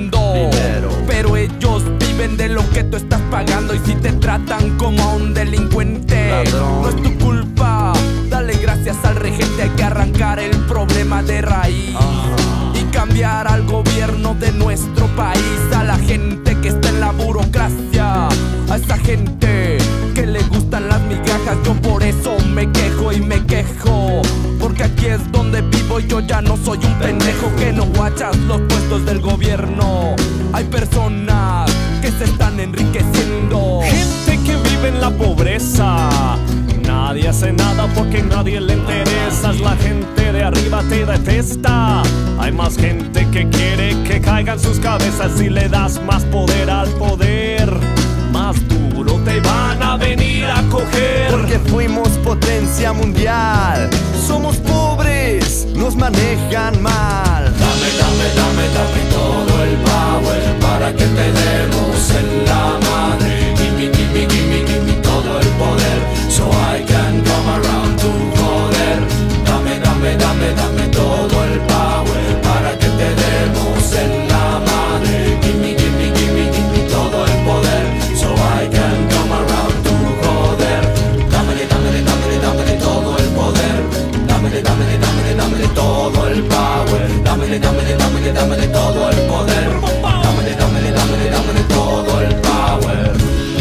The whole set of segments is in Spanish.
mundo. Pero ellos viven de lo que tú estás pagando. Y si te tratan como a un delincuente, ladrón, no es tu culpa. Dale gracias al regente. Hay que arrancar el problema de raíz y cambiar al gobierno de nuestro país. A la gente que está en la burocracia, a esa gente que le gustan las migajas. Yo por eso me quejo y me quejo, porque aquí es donde vivo y yo ya no soy un pendejo que no guachas los puestos del gobierno. Hay personas que se están enriqueciendo, gente que vive en la pobreza. Nadie hace nada porque nadie le interesa. La gente de arriba te detesta. Hay más gente que quiere que caigan sus cabezas. Si le das más poder al poder, más duro te van a venir a coger. Porque fuimos potencia mundial. Somos pobres, nos manejan mal. Dame, dame, dame, dame todo el power para que te demos en la madre. Gimme, gimme, gimme, gimme todo el poder, so I can come around to joder. Dame, dame, dame, dame todo el power para que te demos en la madre. Gimme, gimme, gimme, gimme todo el poder, so I can come around to joder. Dámele, dámele, dámele, dámele todo el poder. Dámele, dámele, dámele, dámele todo el power. Dámele, dámele, dámele, dámele todo el poder. Dámele, dámele, dámele, dámele todo el power.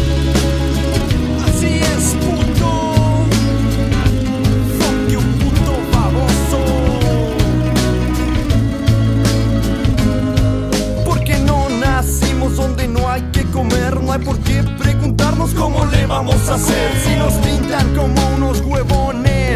así es, puto. Fuck you, puto baboso. Porque no nacimos donde no hay que comer. No hay por qué preguntarnos cómo le vamos a hacer. Si nos pintan como unos huevones,